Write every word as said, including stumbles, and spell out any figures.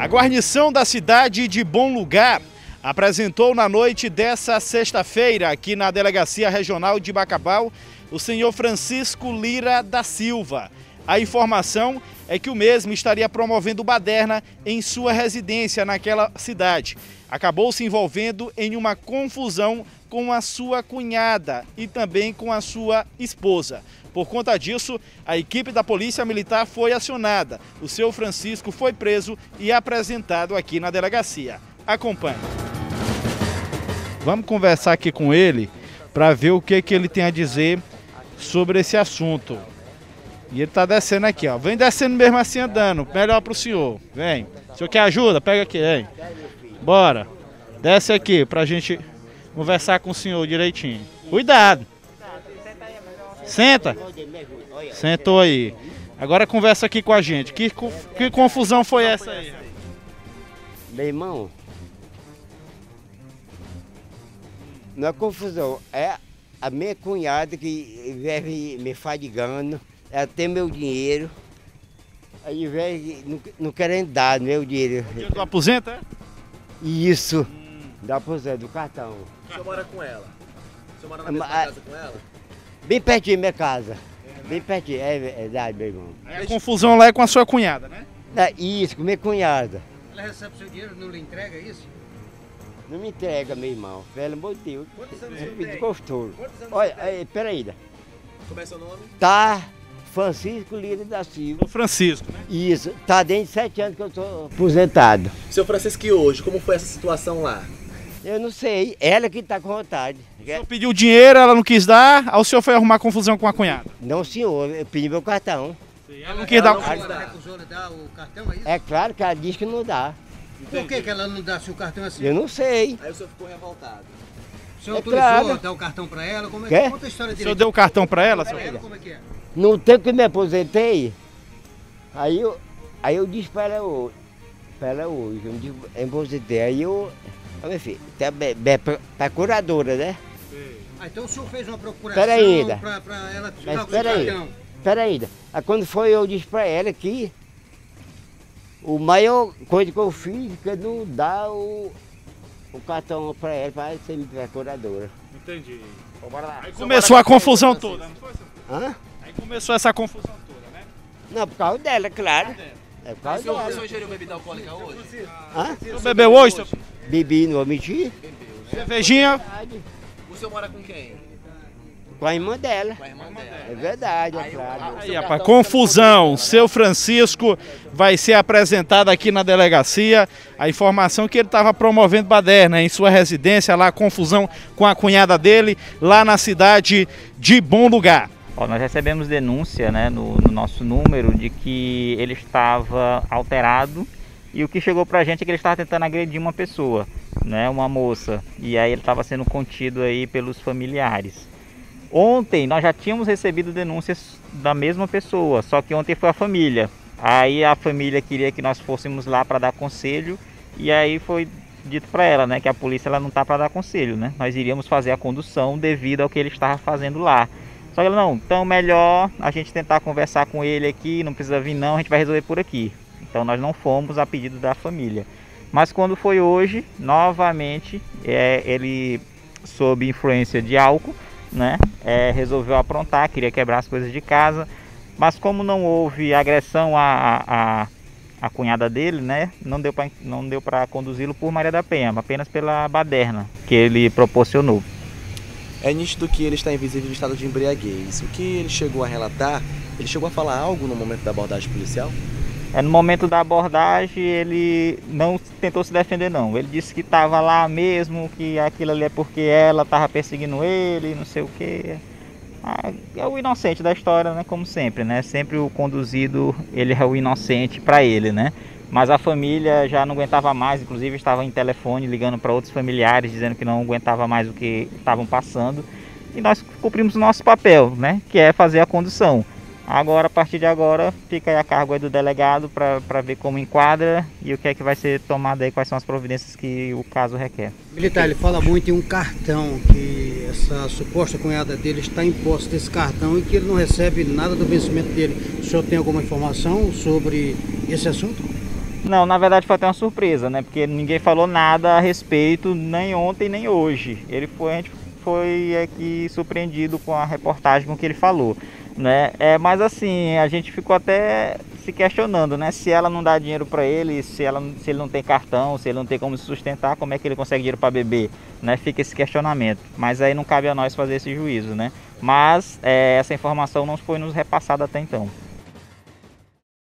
A guarnição da cidade de Bom Lugar apresentou na noite dessa sexta-feira, aqui na Delegacia Regional de Bacabal, o senhor Francisco Lira da Silva. A informação é que o mesmo estaria promovendo baderna em sua residência naquela cidade. Acabou se envolvendo em uma confusão com a sua cunhada e também com a sua esposa. Por conta disso, a equipe da Polícia Militar foi acionada. O seu Francisco foi preso e apresentado aqui na delegacia. Acompanhe. Vamos conversar aqui com ele para ver o que, que ele tem a dizer sobre esse assunto. E ele está descendo aqui, ó. Vem descendo mesmo assim andando. Melhor para o senhor. Vem. O senhor quer ajuda? Pega aqui, vem. Bora. Desce aqui para a gente conversar com o senhor direitinho. Cuidado. Senta. Sentou aí. Agora conversa aqui com a gente. Que, que confusão foi essa aí? Meu irmão, não é confusão, é a minha cunhada que vive me fadigando, ela tem meu dinheiro, aí vem não, não querendo dar meu dinheiro. O dinheiro do aposento, é? Isso, hum. do aposento, do cartão. O senhor mora com ela? O senhor mora na mesma casa com ela? Bem pertinho da minha casa, é, bem pertinho, é verdade, meu irmão. A confusão lá é com a sua cunhada, né? É, isso, com minha cunhada. Ela recebe seu dinheiro, não lhe entrega isso? Não me entrega, meu irmão, pelo amor de Deus. Quantos anos é você tem? Gostoso. Quantos anos Olha, você tem? aí, peraí. Como é seu nome? Tá, Francisco Lira da Silva. O Francisco, né? Isso, tá dentro de sete anos que eu tô aposentado. Seu Francisco, e hoje, como foi essa situação lá? Eu não sei, ela que tá com vontade. O senhor pediu dinheiro, ela não quis dar, aí o senhor foi arrumar confusão com a cunhada. Não, senhor, eu pedi meu cartão. Ela não quis dar. Ela não Ela recusou lhe dar o cartão, é isso? É claro que ela diz que não dá. Por que, que ela não dá seu cartão assim? Eu não sei. Aí o senhor ficou revoltado. O senhor É autorizou claro. a dar o cartão pra ela? Como é Quê? que conta a história O senhor direito? deu o cartão pra ela, Pra senhor? ela, como é que é? No tempo que me aposentei, aí eu, aí eu disse para ela hoje, para ela hoje, eu me disse, eu me aposentei, aí eu, ó, meu filho, tá be- be- procuradora, né? Ah, então o senhor fez uma procuração Espera ainda. pra, pra ela Mas tirar o seu espera aí. cartão? Espera ainda. Aí quando foi, eu disse para ela que o maior coisa que eu fiz é não dar o, o cartão para ela, para ser procuradora. Entendi. Então, bora lá. Aí começou a confusão toda, não foi, senhor? Hã? Aí começou essa confusão toda, né? Não, por causa dela, claro. É por O causa senhor, o dela. senhor ingeriu bebida alcoólica hoje? Hã? O senhor bebeu hoje, senhor? Bebi, não vou mentir. Cervejinha? O senhor mora com quem? Com a irmã dela. Com a irmã dela. É verdade, é Aí, claro. Aí, rapaz, confusão. Seu Francisco vai ser apresentado aqui na delegacia. A informação que ele estava promovendo baderna em sua residência, lá, confusão com a cunhada dele, lá na cidade de Bom Lugar. Ó, nós recebemos denúncia, né, no, no nosso número de que ele estava alterado e o que chegou pra gente é que ele estava tentando agredir uma pessoa, né, uma moça, e aí ele estava sendo contido aí pelos familiares. Ontem nós já tínhamos recebido denúncias da mesma pessoa, só que ontem foi a família. Aí a família queria que nós fôssemos lá para dar conselho e aí foi dito para ela, né, que a polícia ela não tá para dar conselho, né? Nós iríamos fazer a condução devido ao que ele estava fazendo lá. Só que ela, não, então melhor a gente tentar conversar com ele aqui, não precisa vir não, a gente vai resolver por aqui. Então nós não fomos a pedido da família. Mas quando foi hoje, novamente, é, ele, sob influência de álcool, né, é, resolveu aprontar, queria quebrar as coisas de casa. Mas como não houve agressão à, à, à cunhada dele, né, não deu para não deu para conduzi-lo por Maria da Penha, apenas pela baderna que ele proporcionou. É nítido que ele está invisível em estado de embriaguez. O que ele chegou a relatar, ele chegou a falar algo no momento da abordagem policial? É, no momento da abordagem ele não tentou se defender não, ele disse que estava lá mesmo, que aquilo ali é porque ela estava perseguindo ele, não sei o que. Ah, é o inocente da história, né, como sempre, né, sempre o conduzido, ele é o inocente para ele, né. Mas a família já não aguentava mais, inclusive estava em telefone ligando para outros familiares, dizendo que não aguentava mais o que estavam passando. E nós cumprimos o nosso papel, né, que é fazer a condução. Agora, a partir de agora, fica aí a cargo aí do delegado para ver como enquadra e o que é que vai ser tomado aí, quais são as providências que o caso requer. Militar, ele fala muito em um cartão, que essa suposta cunhada dele está em posse desse cartão e que ele não recebe nada do vencimento dele. O senhor tem alguma informação sobre esse assunto? Não, na verdade foi até uma surpresa, né? Porque ninguém falou nada a respeito, nem ontem nem hoje. Ele foi, a gente foi aqui surpreendido com a reportagem, com o que ele falou, né? É, mas assim, a gente ficou até se questionando, né? Se ela não dá dinheiro para ele, se, ela, se ele não tem cartão, se ele não tem como se sustentar, como é que ele consegue dinheiro para beber, né? Fica esse questionamento. Mas aí não cabe a nós fazer esse juízo, né? Mas é, essa informação não foi nos repassada até então.